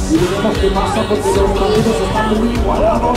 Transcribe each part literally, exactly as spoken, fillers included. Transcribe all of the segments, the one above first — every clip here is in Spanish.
y veremos qué pasa porque los partidos están muy igualados.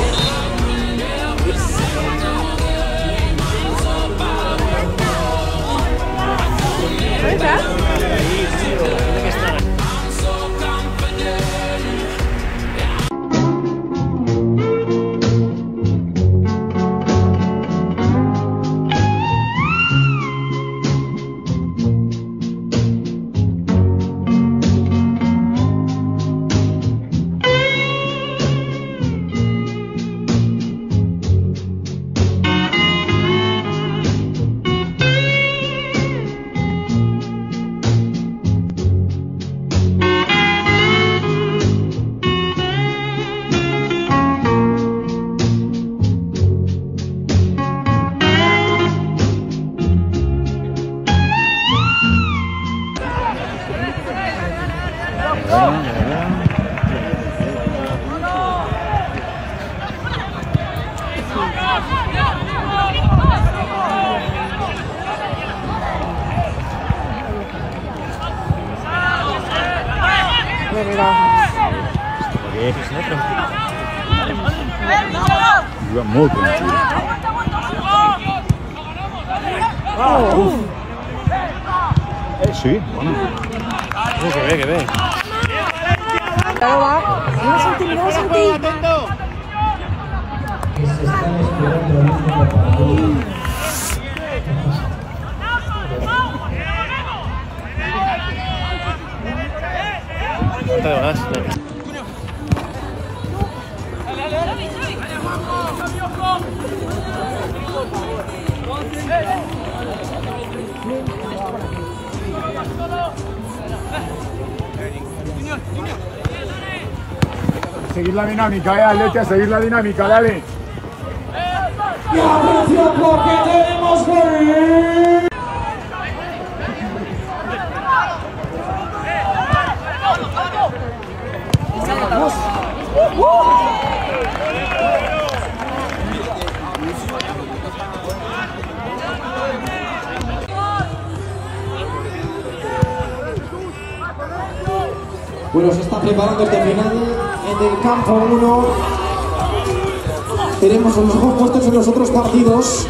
Juga molt tranquil. Oh. Eh, sí, bueno. Oh, que bé, que bé. Claro, va. Mira, Santi, mira, Santi. Te vas. Seguir la dinámica, eh, Atleti, a seguir la dinámica, dale. Y atención porque tenemos gol. Bueno, se está preparando este final en el campo uno. Tenemos los ojos puestos en los otros partidos.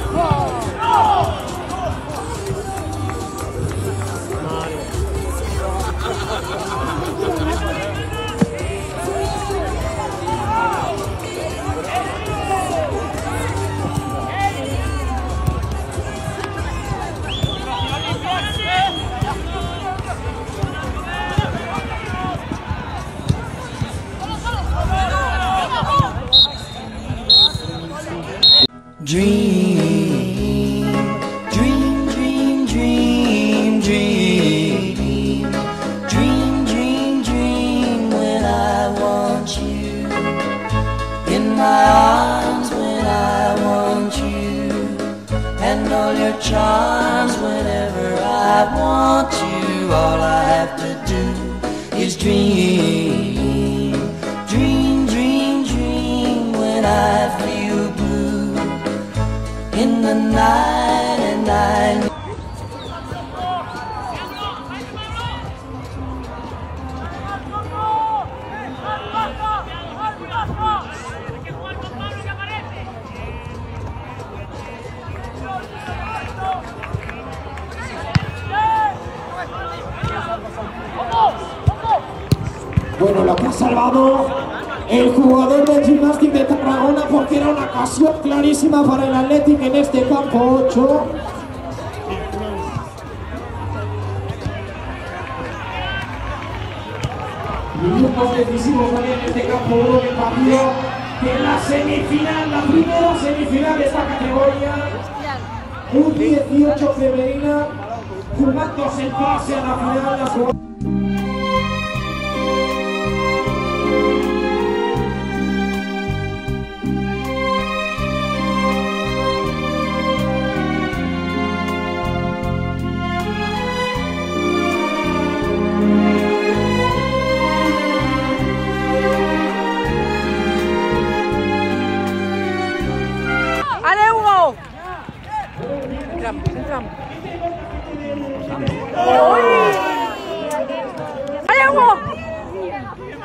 Dream, dream, dream, dream, dream, dream, dream, dream when I want you in my arms, when I want you, and all your charms whenever I want you. All I have to do is dream, dream, dream, dream when I feel blue in the night and I Bueno, lo que ha salvado el jugador del Gimnàstic de Tarragona, porque era una ocasión clarísima para el Athletic en este campo ocho. Minutos decisivos también en este campo uno del partido, que en la semifinal, la primera semifinal de esta categoría, un dieciocho femenina, jugándose el pase a la final de la jugada.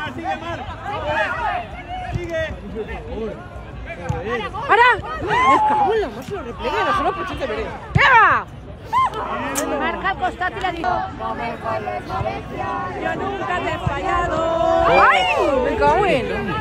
¡Para! Me cago en la más lo replegue, no solo por chiste veré. ¡Venga! Marca al costat i la diu. Yo nunca te he fallado. ¡Ay! Me cago en.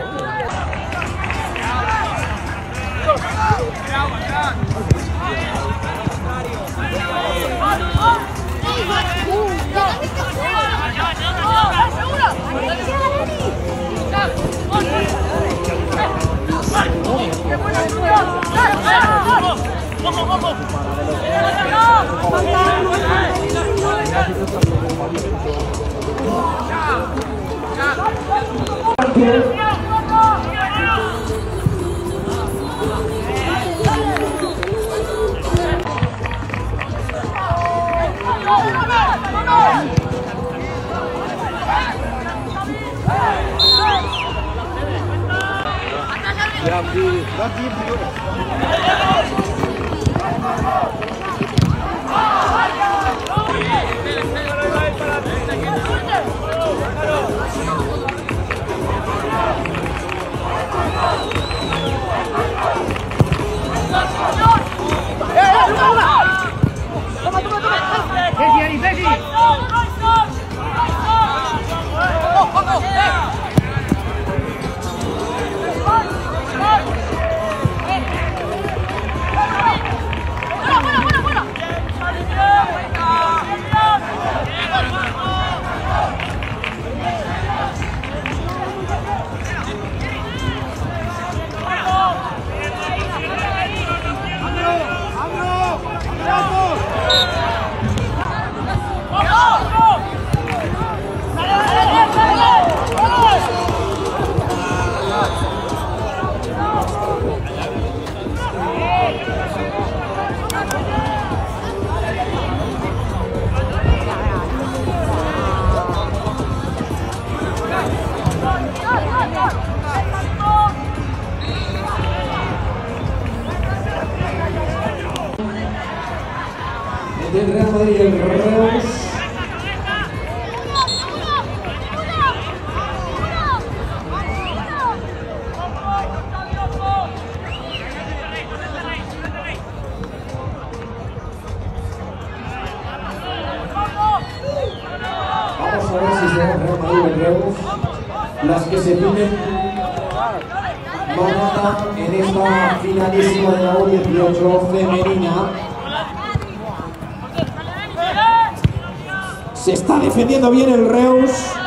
Del Real Madrid y el Reus. Vamos a ver si será el Real Madrid y el Reus las que se piden mañana en esta finalísima de la U dieciocho femenina. Se está defendiendo bien el Reus.